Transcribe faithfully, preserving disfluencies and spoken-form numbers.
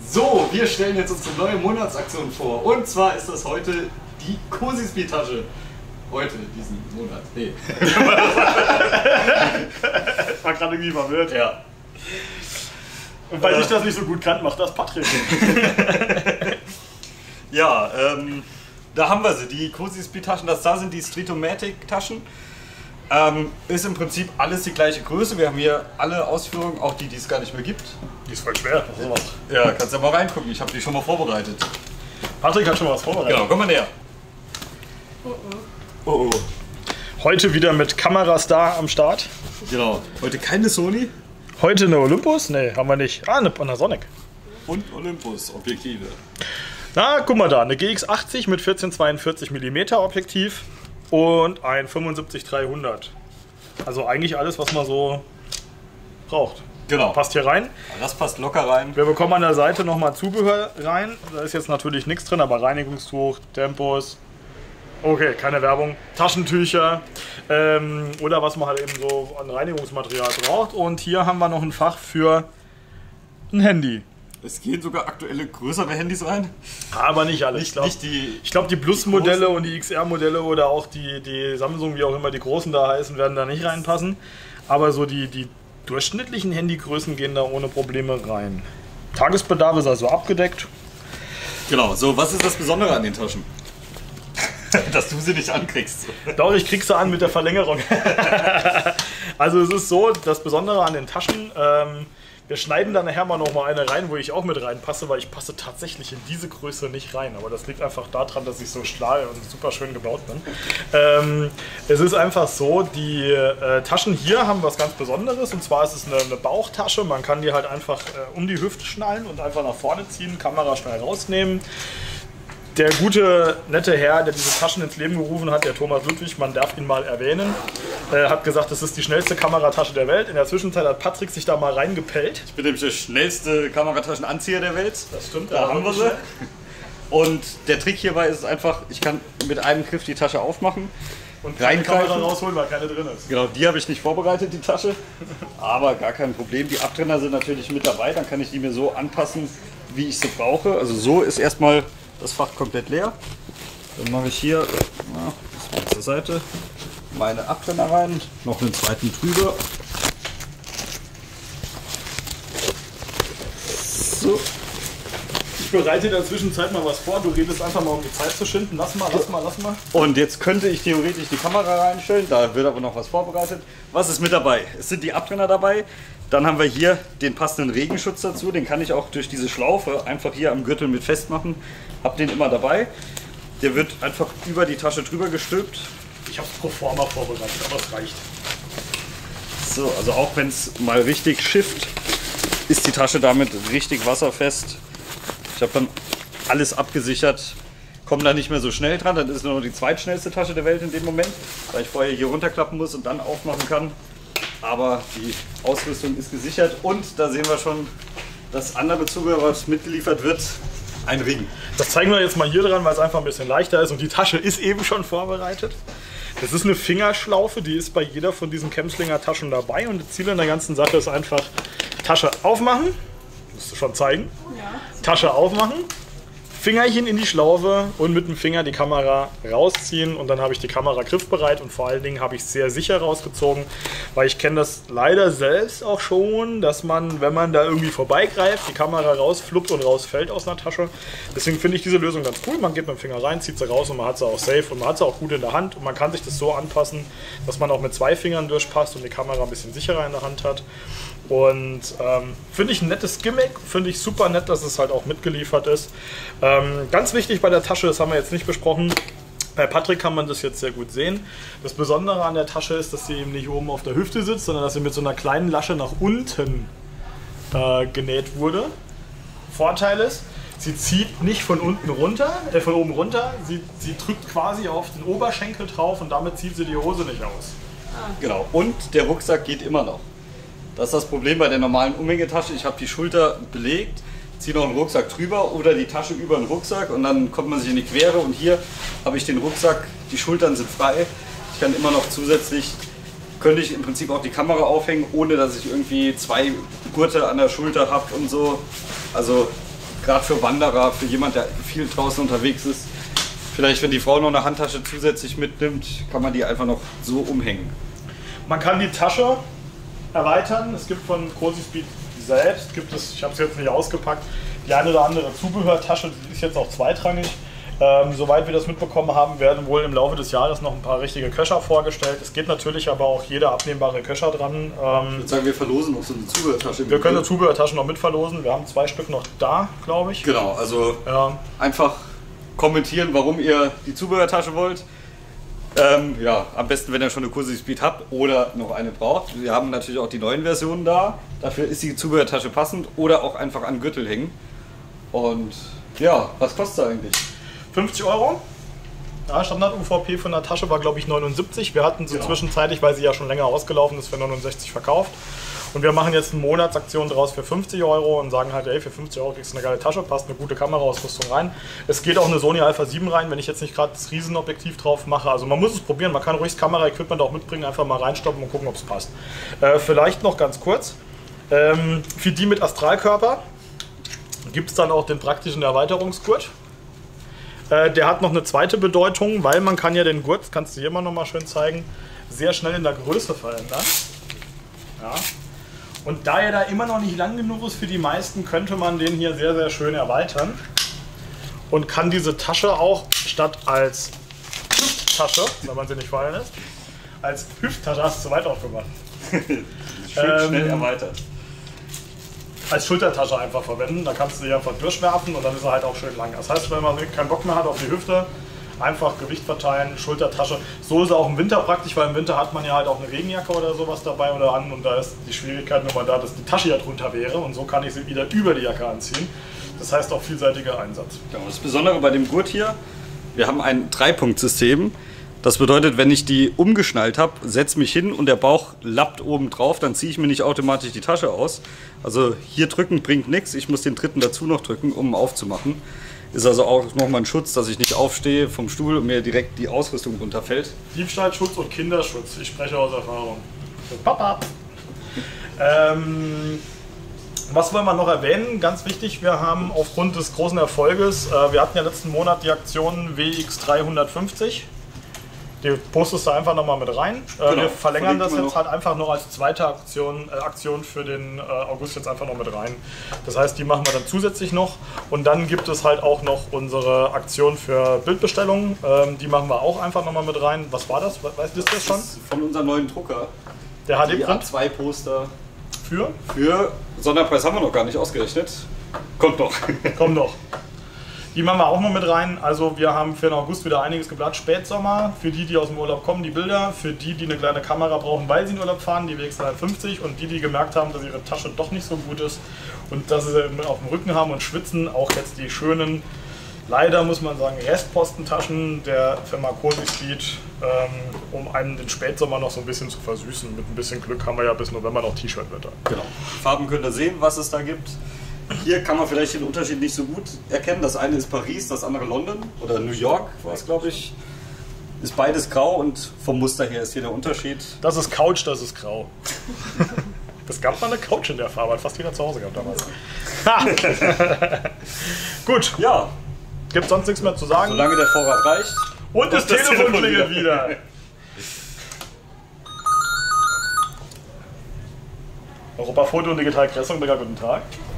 So, wir stellen jetzt unsere neue Monatsaktion vor. Und zwar ist das heute die Cozy-Speed-Tasche. Heute, diesen Monat. Nee. War gerade irgendwie verwirrt. Ja. Und weil äh, ich das nicht so gut kann, macht das Patrick. Ja, ähm, da haben wir sie, die Cozy-Speed-Taschen. Das da sind die Street-O-Matic-Taschen. Ähm, ist im Prinzip alles die gleiche Größe. Wir haben hier alle Ausführungen, auch die, die es gar nicht mehr gibt. Die ist voll schwer. Ja, kannst ja mal reingucken. Ich habe die schon mal vorbereitet. Patrick hat schon mal was vorbereitet. Genau, komm mal näher. Oh oh. Oh oh. Heute wieder mit Kameras da am Start. Genau. Heute keine Sony. Heute eine Olympus? Ne, haben wir nicht. Ah, eine Panasonic. Und Olympus Objektive. Na, guck mal da. Eine G X achtzig mit vierzehn zweiundvierzig Millimeter Objektiv. Und ein fünfundsiebzig dreihundert. Also eigentlich alles, was man so braucht. Genau. Passt hier rein. Das passt locker rein. Wir bekommen an der Seite nochmal Zubehör rein. Da ist jetzt natürlich nichts drin, aber Reinigungstuch, Tempos. Okay, keine Werbung. Taschentücher. Ähm, oder was man halt eben so an Reinigungsmaterial braucht. Und hier haben wir noch ein Fach für ein Handy. Es gehen sogar aktuelle größere Handys rein. Aber nicht alle. Nicht, ich glaube, nicht die, ich glaub, die Plus-Modelle und die X R-Modelle oder auch die, die Samsung, wie auch immer die großen da heißen, werden da nicht reinpassen. Aber so die, die durchschnittlichen Handygrößen gehen da ohne Probleme rein. Tagesbedarf ist also abgedeckt. Genau, so was ist das Besondere an den Taschen? Dass du sie nicht ankriegst. Doch, ich krieg sie an mit der Verlängerung. Also es ist so, das Besondere an den Taschen, ähm, wir schneiden dann nachher mal noch mal eine rein, wo ich auch mit reinpasse, weil ich passe tatsächlich in diese Größe nicht rein. Aber das liegt einfach daran, dass ich so schlau und super schön gebaut bin. Ähm, es ist einfach so, die äh, Taschen hier haben was ganz Besonderes. Und zwar ist es eine, eine Bauchtasche. Man kann die halt einfach äh, um die Hüfte schnallen und einfach nach vorne ziehen, Kamera schnell rausnehmen. Der gute, nette Herr, der diese Taschen ins Leben gerufen hat, der Thomas Ludwig, man darf ihn mal erwähnen, äh, hat gesagt, das ist die schnellste Kameratasche der Welt. In der Zwischenzeit hat Patrick sich da mal reingepellt. Ich bin nämlich der schnellste Kamerataschenanzieher der Welt. Das stimmt, da haben wir sie. Und der Trick hierbei ist einfach, ich kann mit einem Griff die Tasche aufmachen und keine Kamera rausholen, weil keine drin ist. Genau, die habe ich nicht vorbereitet, die Tasche. Aber gar kein Problem. Die Abtrenner sind natürlich mit dabei, dann kann ich die mir so anpassen, wie ich sie brauche. Also so ist erstmal das Fach komplett leer. Dann mache ich hier, na, das mal zur Seite, meine Abtrenner rein, noch einen zweiten drüber. So. Ich bereite in der Zwischenzeit mal was vor, du redest einfach mal, um die Zeit zu schinden. Lass mal, lass mal, lass mal. Und jetzt könnte ich theoretisch die Kamera reinstellen, da wird aber noch was vorbereitet. Was ist mit dabei? Es sind die Abtrenner dabei. Dann haben wir hier den passenden Regenschutz dazu, den kann ich auch durch diese Schlaufe einfach hier am Gürtel mit festmachen. Hab den immer dabei. Der wird einfach über die Tasche drüber gestülpt. Ich habe es pro forma vorbereitet, aber es reicht. So, also auch wenn es mal richtig schifft, ist die Tasche damit richtig wasserfest. Ich habe dann alles abgesichert, komme da nicht mehr so schnell dran. Dann ist nur noch die zweitschnellste Tasche der Welt in dem Moment, weil ich vorher hier runterklappen muss und dann aufmachen kann. Aber die Ausrüstung ist gesichert und da sehen wir schon das andere Zubehör, was mitgeliefert wird, ein Ring. Das zeigen wir jetzt mal hier dran, weil es einfach ein bisschen leichter ist und die Tasche ist eben schon vorbereitet. Das ist eine Fingerschlaufe, die ist bei jeder von diesen Kemslinger Taschen dabei und das Ziel an der ganzen Sache ist einfach Tasche aufmachen, musst du schon zeigen, Ja. Tasche aufmachen, Fingerchen in die Schlaufe und mit dem Finger die Kamera rausziehen und dann habe ich die Kamera griffbereit und vor allen Dingen habe ich es sehr sicher rausgezogen, weil ich kenne das leider selbst auch schon, dass man, wenn man da irgendwie vorbeigreift, die Kamera rausfluppt und rausfällt aus einer Tasche. Deswegen finde ich diese Lösung ganz cool. Man geht mit dem Finger rein, zieht sie raus und man hat sie auch safe und man hat sie auch gut in der Hand und man kann sich das so anpassen, dass man auch mit zwei Fingern durchpasst und die Kamera ein bisschen sicherer in der Hand hat. Und ähm, finde ich ein nettes Gimmick, finde ich super nett, dass es halt auch mitgeliefert ist. Ähm, ganz wichtig bei der Tasche, das haben wir jetzt nicht besprochen, bei Patrick kann man das jetzt sehr gut sehen. Das Besondere an der Tasche ist, dass sie eben nicht oben auf der Hüfte sitzt, sondern dass sie mit so einer kleinen Lasche nach unten äh, genäht wurde. Vorteil ist, sie zieht nicht von unten runter, äh, von oben runter, sie, sie drückt quasi auf den Oberschenkel drauf und damit zieht sie die Hose nicht aus. Genau, und der Rucksack geht immer noch. Das ist das Problem bei der normalen Umhängetasche. Ich habe die Schulter belegt, ziehe noch einen Rucksack drüber oder die Tasche über den Rucksack und dann kommt man sich in die Quere und hier habe ich den Rucksack, die Schultern sind frei. Ich kann immer noch zusätzlich, könnte ich im Prinzip auch die Kamera aufhängen, ohne dass ich irgendwie zwei Gurte an der Schulter habe und so. Also gerade für Wanderer, für jemand, der viel draußen unterwegs ist. Vielleicht, wenn die Frau noch eine Handtasche zusätzlich mitnimmt, kann man die einfach noch so umhängen. Man kann die Tasche erweitern. Es gibt von Cozy Speed selbst, gibt es, ich habe es jetzt nicht ausgepackt, die eine oder andere Zubehörtasche, die ist jetzt auch zweitrangig. Ähm, soweit wir das mitbekommen haben, werden wohl im Laufe des Jahres noch ein paar richtige Köcher vorgestellt. Es geht natürlich aber auch jeder abnehmbare Köcher dran. Ähm, ich würde sagen, wir verlosen noch so eine Zubehörtasche. Wir können eine Zubehörtasche noch mitverlosen. Wir haben zwei Stück noch da, glaube ich. Genau, also ja. Einfach kommentieren, warum ihr die Zubehörtasche wollt. Ähm, ja, am besten, wenn ihr schon eine Cozy Speed habt oder noch eine braucht. Wir haben natürlich auch die neuen Versionen da. Dafür ist die Zubehörtasche passend oder auch einfach an den Gürtel hängen. Und ja, was kostet sie eigentlich? fünfzig Euro. Ja, Standard-U V P von der Tasche war, glaube ich, neunundsiebzig. Wir hatten sie genau. zwischenzeitlich, weil sie ja schon länger ausgelaufen ist, für neunundsechzig verkauft. Und wir machen jetzt eine Monatsaktion draus für fünfzig Euro und sagen halt, ey, für fünfzig Euro kriegst du eine geile Tasche, passt eine gute Kameraausrüstung rein. Es geht auch eine Sony Alpha sieben rein, wenn ich jetzt nicht gerade das Riesenobjektiv drauf mache. Also man muss es probieren, man kann ruhig das Kameraequipment auch mitbringen, einfach mal reinstoppen und gucken, ob es passt. Äh, vielleicht noch ganz kurz, ähm, für die mit Astralkörper gibt es dann auch den praktischen Erweiterungsgurt. Äh, der hat noch eine zweite Bedeutung, weil man kann ja den Gurt, das kannst du hier mal noch mal schön zeigen, sehr schnell in der Größe verändern. Ja. Und da er da immer noch nicht lang genug ist für die meisten, könnte man den hier sehr, sehr schön erweitern. Und kann diese Tasche auch statt als Hüfttasche, wenn man sie nicht fallen lässt, als Hüfttasche, hast du zu weit aufgemacht. Schön ähm, schnell erweitert. Als Schultertasche einfach verwenden. Da kannst du sie einfach durchwerfen und dann ist er halt auch schön lang. Das heißt, wenn man keinen Bock mehr hat auf die Hüfte, einfach Gewicht verteilen, Schultertasche. So ist er auch im Winter praktisch, weil im Winter hat man ja halt auch eine Regenjacke oder sowas dabei oder an und da ist die Schwierigkeit nur mal da, dass die Tasche ja drunter wäre und so kann ich sie wieder über die Jacke anziehen. Das heißt auch vielseitiger Einsatz. Genau, das Besondere bei dem Gurt hier, wir haben ein Dreipunkt-System. Das bedeutet, wenn ich die umgeschnallt habe, setze mich hin und der Bauch lappt oben drauf, dann ziehe ich mir nicht automatisch die Tasche aus. Also hier drücken bringt nichts, ich muss den dritten dazu noch drücken, um aufzumachen. Ist also auch nochmal ein Schutz, dass ich nicht aufstehe vom Stuhl und mir direkt die Ausrüstung runterfällt. Diebstahlschutz und Kinderschutz, ich spreche aus Erfahrung. Papa! ähm, was wollen wir noch erwähnen? Ganz wichtig, wir haben aufgrund des großen Erfolges, äh, wir hatten ja letzten Monat die Aktion W X dreihundertfünfzig. Die postest du einfach nochmal mit rein. Äh, genau, wir verlängern das jetzt noch. halt einfach noch als zweite Aktion, äh, Aktion für den äh, August jetzt einfach noch mit rein. Das heißt, die machen wir dann zusätzlich noch. Und dann gibt es halt auch noch unsere Aktion für Bildbestellungen. Ähm, die machen wir auch einfach nochmal mit rein. Was war das? Weißt du das schon? Das ist von unserem neuen Drucker. Der H Die A D-Print zwei Poster. für? Für Sonderpreis haben wir noch gar nicht ausgerechnet. Kommt noch. Kommt noch. Die machen wir auch noch mit rein. Also wir haben für den August wieder einiges geplant. Spätsommer, für die, die aus dem Urlaub kommen, die Bilder. Für die, die eine kleine Kamera brauchen, weil sie in Urlaub fahren, die W X dreihundertfünfzig. Und die, die gemerkt haben, dass ihre Tasche doch nicht so gut ist und dass sie auf dem Rücken haben und schwitzen, auch jetzt die schönen, leider muss man sagen, Restpostentaschen der Firma Cozy Speed, ähm, um einen den Spätsommer noch so ein bisschen zu versüßen. Mit ein bisschen Glück haben wir ja bis November noch T-Shirt-Wetter. Genau. Farben könnt ihr sehen, was es da gibt. Hier kann man vielleicht den Unterschied nicht so gut erkennen. Das eine ist Paris, das andere London oder New York war es, glaube ich. Ist beides grau und vom Muster her ist hier der Unterschied. Das ist Couch, das ist grau. Das gab mal eine Couch in der Farbe, hat fast jeder zu Hause gehabt damals. Gut, Ja, gibt sonst nichts mehr zu sagen. solange der Vorrat reicht. Und das, Und das Telefon Telefon klingelt wieder. wieder. Europa Foto und Digital Kressung, guten Tag.